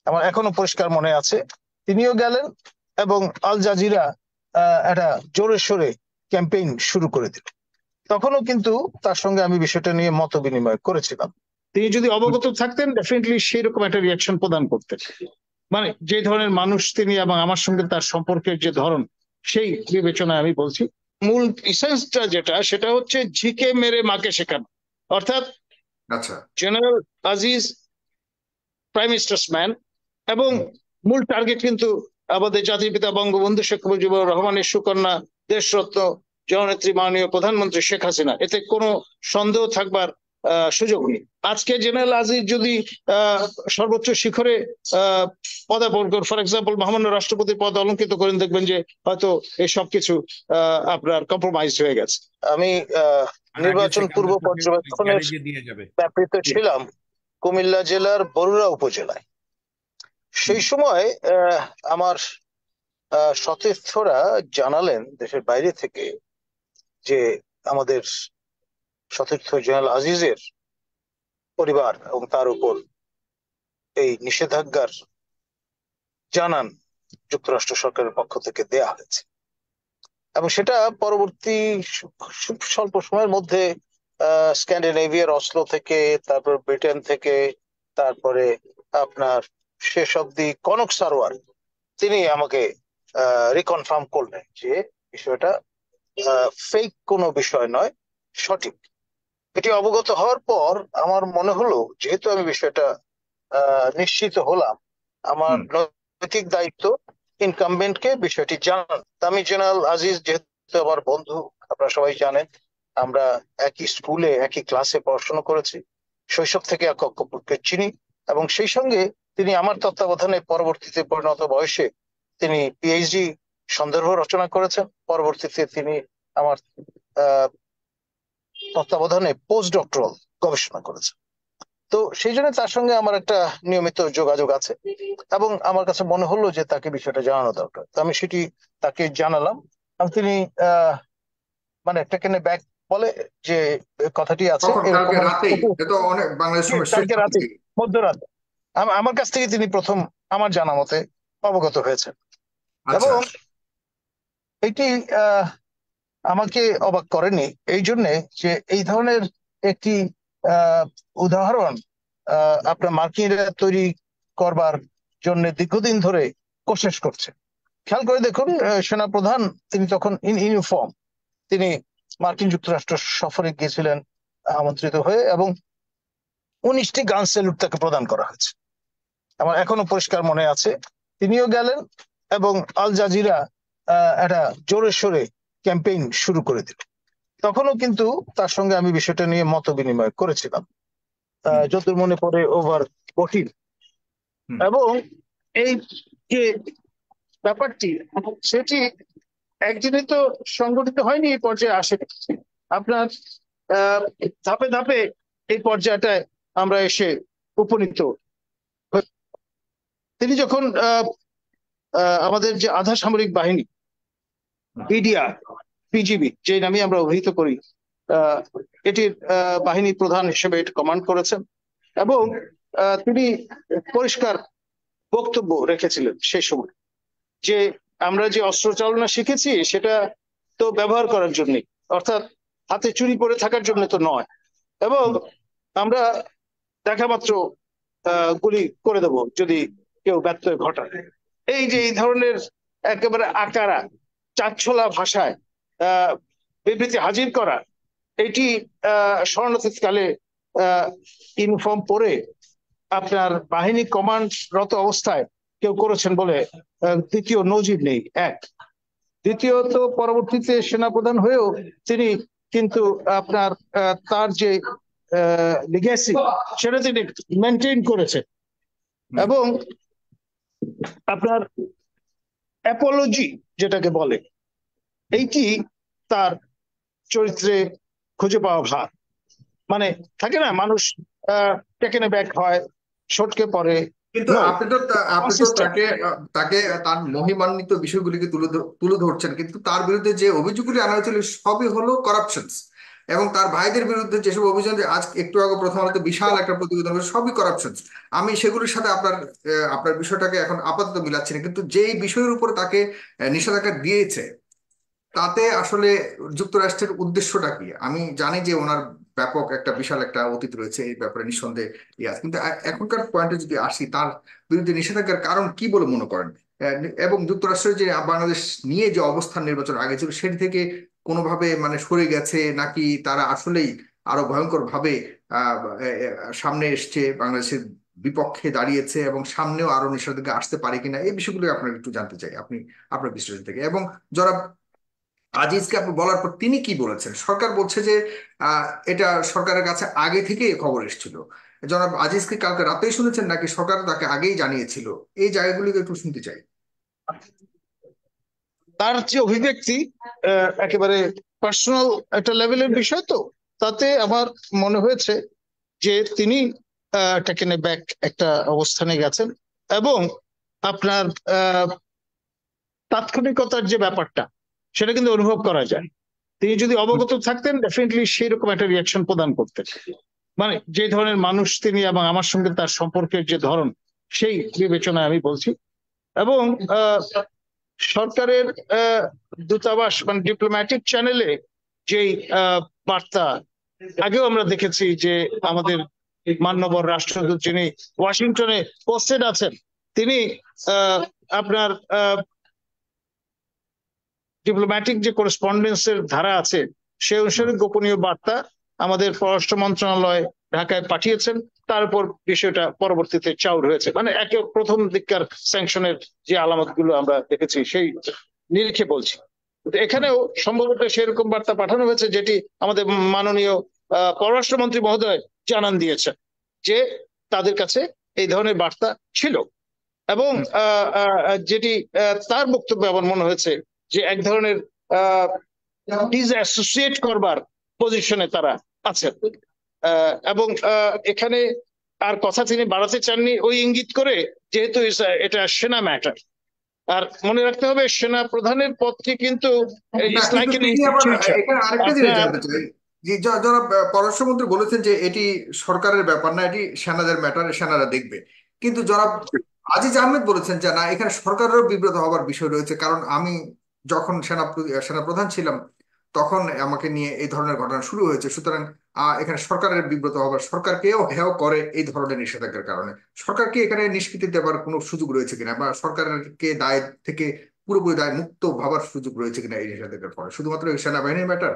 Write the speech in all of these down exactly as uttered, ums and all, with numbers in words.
আমার এখনো পরিষ্কার মনে আছে। তিনিও গেলেন এবং আল জাজিরা একটা জোরে সোরে ক্যাম্পেইন শুরু করে দিল। তখনও কিন্তু তার সঙ্গে আমি বিষয়টা নিয়ে মত বিনিময় করেছিলাম। তিনি যদি অবগত থাকতেন ডেফিনেটলি সেই রকম একটা রিয়াকশন প্রদান করতেন। মানে যে ধরনের মানুষ তিনি এবং আমার সঙ্গে তার সম্পর্কের যে ধরন, সেই বিবেচনায় আমি বলছি। মূল ইসেন্সটা যেটা, সেটা হচ্ছে ঝিকে মেরে মাকে শেখানো। অর্থাৎ আচ্ছা, general Aziz prime minister's man, এবং মূল টার্গেট কিন্তু আমাদের জাতির পিতা বঙ্গবন্ধু শেখ মুজিবুর রহমানের সুকন্যা দেশরত্ন জননেত্রী মাননীয় প্রধানমন্ত্রী শেখ হাসিনা। এতে কোনো সন্দেহ থাকবার সুযোগ নেই। আজকে জেনারেল আজিজ যদি আহ সর্বোচ্চ শিখরে আহ পদার্পণ করেন, ফর এক্সাম্পল মহামান্য রাষ্ট্রপতির পদ অলঙ্কিত করেন, দেখবেন যে হয়তো এই সবকিছু আহ আপনার কম্প্রোমাইজ হয়ে গেছে। আমি আহ নির্বাচন পূর্ব পর্যবেক্ষণের ব্যাপৃত ছিলাম কুমিল্লা জেলার বরুড়া উপজেলায়। সেই সময় আমার সতীর্থরা জানালেন দেশের বাইরে থেকে যে আমাদের সতীর্থ জেনারেল আজিজের পরিবার এবং তার উপর এই নিষেধাজ্ঞার জানান যুক্তরাষ্ট্র সরকারের পক্ষ থেকে দেয়া হয়েছে, এবং সেটা পরবর্তী স্বল্প সময়ের মধ্যে স্ক্যান্ডিনেভিয়ার অসলো থেকে, তারপর ব্রিটেন থেকে, তারপরে আপনার শেষ অব্দি কনক সারওয়ার তিনি আমাকে রিকনফার্ম করলেন যে বিষয়টা ফেক কোনো বিষয় নয়, সঠিক। এটি অবগত হওয়ার পর আমার মনে হলো, যেহেতু আমি বিষয়টা নিশ্চিত হলাম, আমার নৈতিক দায়িত্ব ইনকামবেন্টকে বিষয়টি জানান। আমি জেনারেল আজিজ যেহেতু আমার বন্ধু, আপনারা সবাই জানেন, আমরা একই স্কুলে একই ক্লাসে পড়াশোনা করেছি, শৈশব থেকে এক অপরকে চিনি, এবং সেই সঙ্গে তিনি আমার তত্ত্বাবধানে পরবর্তীতে পরিণত বয়সে তিনি পিএইচডি সন্দর্ভ রচনা করেছেন। পরবর্তীতে তিনি আমার আহ তত্ত্বাবধানে পোস্ট ডক্টরাল গবেষণা করেছেন। তো সেই জন্য তার সঙ্গে আমার একটা নিয়মিত যোগাযোগ আছে, এবং আমার কাছে মনে হলো যে তাকে বিষয়টা জানানো দরকার। তো আমি সেটি তাকে জানালাম, এবং তিনি আহ মানে টেকেন ব্যাক বলে যে কথাটি আছে কালকে রাতে মধ্যরাতে আমার কাছ থেকে তিনি প্রথম আমার জানা মতে অবগত হয়েছেন। এবং এটি আহ আমাকে অবাক করেনি এই জন্যে যে এই ধরনের একটি আহ উদাহরণ আহ আপনার মার্কিনরা তৈরি করবার জন্য দীর্ঘদিন ধরে কোশিশ করছে। খেয়াল করে দেখুন, সেনাপ্রধান তিনি তখন ইন ইউনিফর্ম তিনি মার্কিন যুক্তরাষ্ট্র সফরে গিয়েছিলেন আমন্ত্রিত হয়ে, এবং উনিশটি গান স্যালুট তাকে প্রদান করা হয়েছে। আমার এখনো পরিষ্কার মনে আছে। তিনিও গেলেন এবং আল জাজিরা একটা জোরে সোরে ক্যাম্পেইন শুরু করে দিল। তখনও কিন্তু তার সঙ্গে আমি বিষয়টা নিয়ে মত বিনিময় করেছিলাম, যতদূর মনে পড়ে ওভার ফোরটিন। এবং এই যে ব্যাপারটি, সেটি একদিনে তো সংগঠিত হয়নি, এই পর্যায়ে আসে আপনার আহ ধাপে ধাপে এই পর্যায়টায় আমরা এসে উপনীত। তিনি যখন আহ আমাদের যে আধা সামরিক বাহিনী বিডিআর পিজিবি যে নামে আমরা অভিহিত করি, আহ এটির বাহিনী প্রধান হিসেবে এটি কমান্ড করেছেন, এবং তিনি পরিষ্কার বক্তব্য রেখেছিলেন সেই সময় যে আমরা যে অস্ত্র চালনা শিখেছি সেটা তো ব্যবহার করার জন্য, অর্থাৎ হাতে চুরি পরে থাকার জন্য তো নয়, এবং আমরা দেখা মাত্র আহ গুলি করে দেব যদি কেউ ব্যত্যয় ঘটায়। এই যে এই ধরনের একেবারে আকারা চাচ্ছলা ভাষায় আহ বিবৃতি হাজির করা, এটি আহ শরণার্থীকালে আহ ইউনিফর্ম পরে আপনার বাহিনী কমান্ডরত অবস্থায় কেউ করেছেন বলে দ্বিতীয় নজির নেই। এক, দ্বিতীয়ত পরবর্তীতে সেনাপ্রধান হয়েও তিনি কিন্তু আপনার তার যে লিগ্যাসি সেটা তিনি মেনটেন করেছেন, এবং আপনার অ্যাপোলজি যেটাকে বলে, এইটি তার চরিত্রে খুঁজে পাওয়া ভার। মানে থাকে না, মানুষ আহ টেকেন ব্যাক হয়, সটকে পড়ে, কিন্তু আপনি তো আপনি তো তাকে তাকে তার মহিমান্বিত বিষয়গুলিকে তুলে তুলে ধরছেন, কিন্তু তার বিরুদ্ধে যে অভিযোগগুলি আনা হয়েছিল সবই হলো করাপশনস। এবং তার ভাইদের বিরুদ্ধে যেসব অভিযোগ যে আজ একটু আগে প্রথম আলোতে বিশাল একটা প্রতিবেদন হয়েছে, সবই করাপশন। আমি সেগুলোর সাথে আপনার আহ, আপনার বিষয়টাকে এখন আপাতত মিলাচ্ছি না, কিন্তু যেই বিষয়ের উপর তাকে আহ, নিষেধাজ্ঞা দিয়েছে তাতে আসলে যুক্তরাষ্ট্রের উদ্দেশ্যটা কি? আমি জানি যে ওনার ব্যাপক একটা বিশাল একটা অতীত রয়েছে এই ব্যাপারে, নিঃসন্দেহে ইয়ে আছে, কিন্তু এ- এখনকার পয়েন্টে যদি আসি, তার বিরুদ্ধে নিষেধাজ্ঞার কারণ কি বলে মনে করেন? আহ, এবং যুক্তরাষ্ট্রের যে বাংলাদেশ নিয়ে যে অবস্থান নির্বাচন আগে ছিল সেটি থেকে কোনোভাবে মানে সরে গেছে, নাকি তারা আসলেই আরো ভয়ঙ্কর ভাবে আহ এ- এ- সামনে এসছে, বাংলাদেশের বিপক্ষে দাঁড়িয়েছে, এবং সামনেও আরো নিষেধাজ্ঞা আসতে পারে কিনা, এই বিষয়গুলো আপনার একটু জানতে চাই আপনি আপনার বিশ্লেষণ থেকে। এবং যারা আজিজকে আপনি বলার পর তিনি কি বলেছেন? সরকার বলছে যে আহ, এটা সরকারের কাছে আগে থেকে খবর এসেছিল। জনাব আজিজকে কালকে রাতেই শুনেছেন, নাকি সরকার তাকে আগেই জানিয়েছিল? এই জায়গাগুলিকে একটু শুনতে চাই। তার যে অভিব্যক্তি আহ, একেবারে পার্সোনাল একটা লেভেলের বিষয়, তো তাতে আমার মনে হয়েছে যে তিনি টেকেন ব্যাক একটা অবস্থানে গেছেন। এবং আপনার আহ, তাৎক্ষণিকতার যে ব্যাপারটা, সেটা কিন্তু অনুভব করা যায়। তিনি যদি অবগত থাকতেন, ডেফিনেটলি সেই রকম একটা রিয়াকশন প্রদান করতেন। মানে যে ধরনের মানুষ তিনি এবং আমার সঙ্গে তার সম্পর্কের যে ধরন, সেই বিবেচনায় আমি বলছি। এবং আহ, সরকারের আহ, দূতাবাস মানে ডিপ্লোম্যাটিক চ্যানেলে যেই আহ, বার্তা, আগেও আমরা দেখেছি যে আমাদের মান্যবর রাষ্ট্রদূত যিনি ওয়াশিংটনে পোস্টেড আছেন, তিনি আহ, আপনার ডিপ্লোম্যাটিক যে করেসপন্ডেন্সের ধারা আছে সে অনুসারে গোপনীয় বার্তা আমাদের পররাষ্ট্র মন্ত্রণালয় ঢাকায় পাঠিয়েছেন। তারপর বিষয়টা পরবর্তীতে চাউর হয়েছে, মানে একে প্রথম দিককার স্যাংশনের যে আলামত গুলো আমরা দেখেছি সেই নিরিখে বলছি। তো এখানেও সম্ভবত সেরকম বার্তা পাঠানো হয়েছে, যেটি আমাদের মাননীয় আহ পররাষ্ট্রমন্ত্রী মহোদয় জানান দিয়েছেন যে তাদের কাছে এই ধরনের বার্তা ছিল। এবং আহ, আহ, যেটি আহ, তার বক্তব্যে আমার মনে হয়েছে যে এক ধরনের ডিসঅ্যাসোসিয়েট করবার পজিশনে তারা আছেন। আহ, এবং আহ, এখানে আর কথা তিনি বাড়াতে চাননি ওই ইঙ্গিত করে, যেহেতু এটা সেনা ম্যাটার। আর মনে রাখতে হবে, সেনা প্রধানের পদটি কিন্তু না, ইটস লাইক কিন্তু এন তিনি আবার ইনস্টিটিউশন। এখানে আরেকটা জিনিস আপনার জানতে চাই, যে য- যারা পররাষ্ট্রমন্ত্রী বলেছেন যে এটি সরকারের ব্যাপার না, এটি সেনাদের ম্যাটার, সেনারা দেখবে। কিন্তু যারা আজিজ আহমেদ বলেছেন যে না, এখানে সরকারেরও বিব্রত হবার বিষয় রয়েছে, কারণ আমি যখন সেনা সেনা প্রধান ছিলাম তখন আমাকে নিয়ে এই ধরনের ঘটনা শুরু হয়েছে, সুতরাং আহ, এখানে সরকারের বিব্রত হবার, সরকারকেও হেয় করে এই ধরনের নিষেধাজ্ঞার কারণে। সরকার কি এখানে নিষ্কৃতি দেওয়ার কোনো সুযোগ রয়েছে কিনা, বা সরকারকে দায় থেকে পুরোপুরি দায় মুক্ত ভাবার সুযোগ রয়েছে কিনা এই নিষেধাজ্ঞার ফলে? শুধুমাত্র সেনাবাহিনীর ম্যাটার?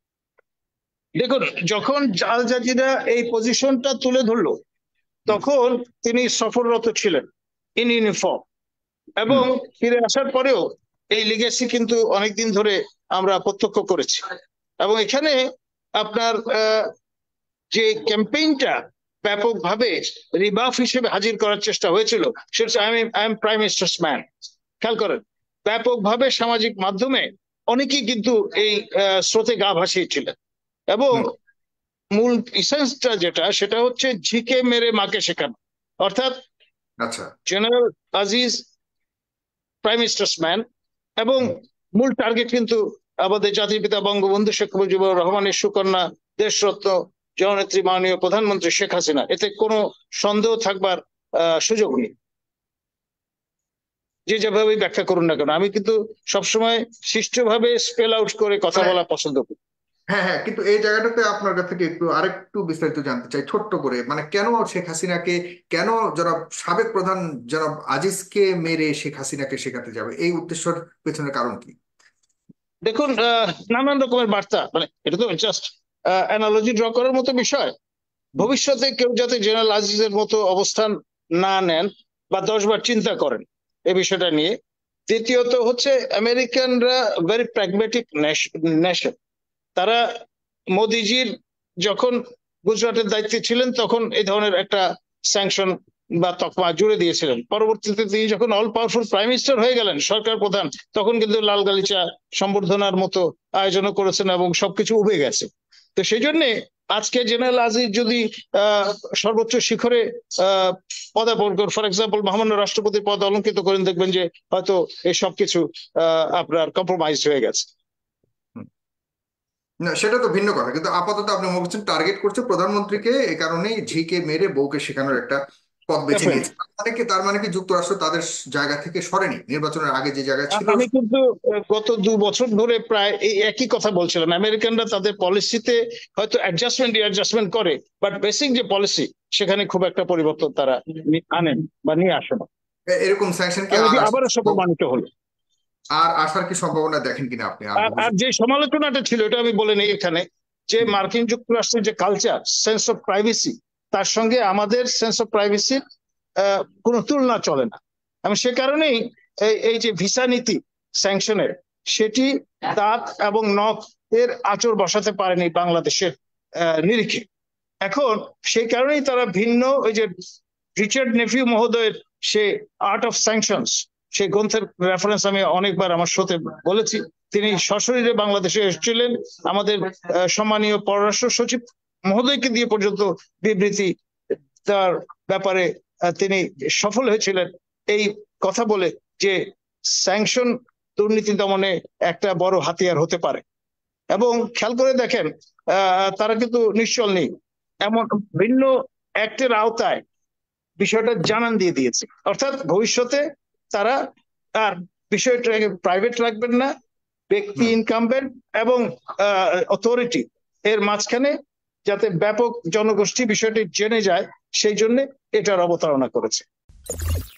দেখুন, যখন আল জাজিরা এই পজিশনটা তুলে ধরলো, তখন তিনি সফররত ছিলেন ইন ইউনিফর্ম। এবং হুম। ফিরে আসার পরেও এই লিগেসি কিন্তু অনেকদিন ধরে আমরা প্রত্যক্ষ করেছি। এবং এখানে আপনার আহ, যে ক্যাম্পেইনটা ব্যাপকভাবে রিবাফ হিসেবে হাজির করার চেষ্টা হয়েছিল, সেটা I am prime minister's man. খেয়াল করেন, ব্যাপকভাবে সামাজিক মাধ্যমে অনেকেই কিন্তু এই আহ, স্রোতে গা ভাসিয়েছিলেন। এবং হুম। মূল ইসেন্সটা যেটা, সেটা হচ্ছে ঝিকে মেরে মাকে শেখানো। অর্থাৎ আচ্ছা। General Aziz prime minister's man, এবং হুম। মূল টার্গেট কিন্তু আমাদের জাতির পিতা বঙ্গবন্ধু শেখ মুজিবুর রহমানের সুকন্যা দেশরত্ন জননেত্রী মাননীয় প্রধানমন্ত্রী শেখ হাসিনা, এতে কোনো সন্দেহ থাকবার আহ, সুযোগ নেই। যে যেভাবে ব্যাখ্যা করুন না কেন, আমি কিন্তু সবসময় সুষ্ঠুভাবে স্পেল আউট করে কথা মানে বলা পছন্দ করি। হ্যাঁ, হ্যাঁ, কিন্তু এই জায়গাটাতে আপনার কাছ থেকে একটু আরেকটু বিস্তারিত জানতে চাই ছোট্ট করে, মানে কেন শেখ হাসিনাকে, কেন যারা সাবেক প্রধান জনাব আজিজকে মেরে শেখ হাসিনাকে শেখাতে যাবে, এই উদ্দেশ্যের পেছনের কারণ কি? দেখুন, আহ, নানান রকমের বার্তা, মানে এটা তো জাস্ট অ্যানালজি ড্র করার মতো বিষয়। হুম। ভবিষ্যতে কেউ যাতে জেনারেল আজিজের মতো অবস্থান না নেন বা দশ বার চিন্তা করেন এ বিষয়টা নিয়ে। দ্বিতীয়ত হচ্ছে, আমেরিকানরা ভেরি প্র্যাগমেটিক নেশন। তারা মোদিজির যখন গুজরাটের দায়িত্বে ছিলেন তখন এই ধরনের একটা স্যাংশন বা তকমা জুড়ে দিয়েছিলেন। পরবর্তীতে তিনি যখন অল পাওয়ারফুল প্রাইম মিনিস্টার হয়ে গেলেন, সরকার প্রধান, তখন কিন্তু লাল গালিচা সম্বর্ধনার মতো আয়োজনও করেছেন এবং সবকিছু উবে গেছে। তো সেই জন্য আজকে জেনারেল আজিজ যদি আহ সর্বোচ্চ শিখরে আহ পদার্পণ করেন, ফর এক্সাম্পল মহামান্য রাষ্ট্রপতির পদ অলঙ্কিত করেন, দেখবেন যে হয়তো এই সবকিছু আহ আপনার কম্প্রোমাইজ হয়ে গেছে। না, সেটা তো ভিন্ন কথা, কিন্তু আপাতত আপনি মনে করছেন টার্গেট করছে প্রধানমন্ত্রীকে, এই কারণেই ঝিকে মেরে বউকে শেখানোর একটা পথ বেছে নিয়েছে। তার মানে কি তার মানে কি যুক্তরাষ্ট্র তাদের জায়গা থেকে সরেনি, নির্বাচনের আগে যে জায়গায় ছিল? আমি কিন্তু আহ, গত দু বছর ধরে প্রায় এই একই কথা বলছিলাম। আমেরিকানরা তাদের পলিসিতে হয়তো অ্যাডজাস্টমেন্ট অ্যাডজাস্টমেন্ট করে, বাট বেসিক যে পলিসি সেখানে খুব একটা পরিবর্তন তারা নি- আনেন বা নিয়ে আসে না। এ- এরকম স্যাংশন কি এবং আর এটি আসার আবারও সে প্রমাণিত হলো। আর আসার কি সম্ভাবনা দেখেন কিনা আপনি আর আর আর ভবিষ্যতে? যে সমালোচনাটা ছিল এটা আমি বলে নেই এখানে, যে হুম, মার্কিন যুক্তরাষ্ট্রের যে কালচার, সেন্স অফ প্রাইভেসি, তার সঙ্গে আমাদের সেন্স অফ প্রাইভেসির কোনো তুলনা চলে না। আমি সে কারণেই এই এই যে ভিসা নীতি স্যাংশনের, সেটি দাঁত এবং নখ এর আঁচড় বসাতে পারেনি বাংলাদেশের আহ, নিরিখে। এখন সেই কারণেই তারা ভিন্ন, ওই যে রিচার্ড নেফিউ মহোদয়ের সে আর্ট অফ স্যাংশনস, সেই গ্রন্থের রেফারেন্স আমি অনেকবার আমার শোতে বলেছি। তিনি সশরীরে বাংলাদেশে এসেছিলেন, আমাদের আহ, সম্মানীয় পররাষ্ট্র সচিব মহোদয়কে দিয়ে পর্যন্ত বিবৃতি তার ব্যাপারে আহ, তিনি সফল হয়েছিলেন এই কথা বলে যে স্যাংশন দুর্নীতি দমনে একটা বড় হাতিয়ার হতে পারে। এবং খেয়াল করে দেখেন, আহ, তারা কিন্তু নিশ্চল নেই, এমন ভিন্ন অ্যাক্টের আওতায় বিষয়টা জানান দিয়ে দিয়েছে। অর্থাৎ ভবিষ্যতে তারা আর বিষয়টাকে প্রাইভেট রাখবেন না, ব্যক্তি হুম। ইনকামবেন্ট এবং অথরিটি এর মাঝখানে যাতে ব্যাপক জনগোষ্ঠী বিষয়টি জেনে যায়, সেই জন্য এটার অবতারণা করেছে।